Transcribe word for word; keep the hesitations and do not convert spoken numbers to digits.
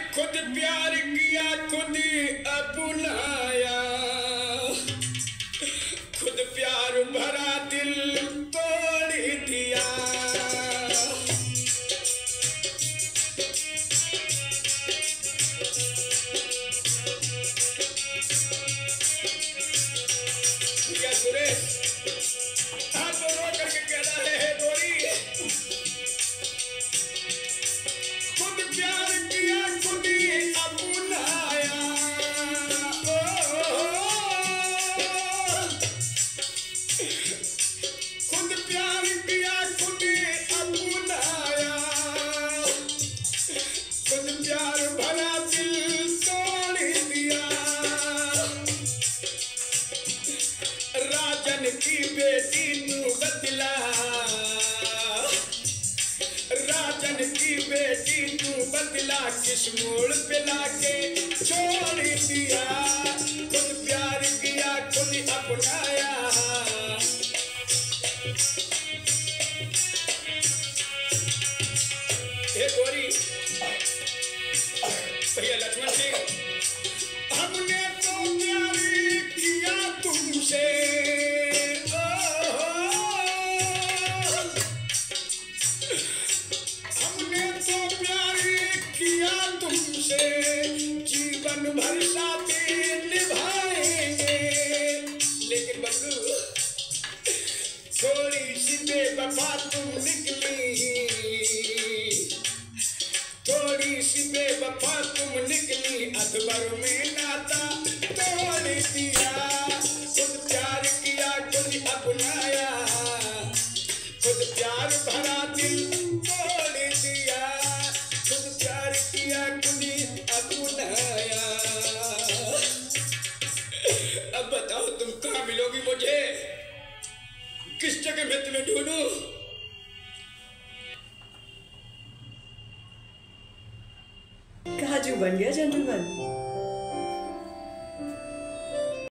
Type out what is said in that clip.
खुद प्यार किया खुद अपनाया, खुद प्यार भरा दिल तोड़ दिया। क्या सुरेश हाथ तो रो करके कह रहा है गोरी, खुद प्यार किया खुद अपनाया, खुद प्यार किया खुद अपनाया, खुद प्यार भरा दिल तोड़ दिया। राजन की बेटी तू बदला, राजन की बेटी तू बदला, किस मोड़ पे लाके छोड़ दिया। खुद प्यार किया खुद अपनाया, हे गोरी भैया लक्ष्मण सिंह, हमने तो प्यार किया तुमसे, हमने तो प्यार किया तुमसे, जीवन भर साथ निभाएंगे। लेकिन बबलू थोड़ी सी बेवफा तुम निकली, थोड़ी सी बेवफा तुम निकली, अकबर में नाता तोड़ दिया। खुद प्यार किया खुद अपनाया, खुद प्यार भरा दिल तोड़ दिया। खुद प्यार किया खुद अपनाया। अब बताओ तुम कहाँ मिलोगी मुझे, किस जगह में तुम्हें ढूंढूं? काजू बन गया जेंटलमैन।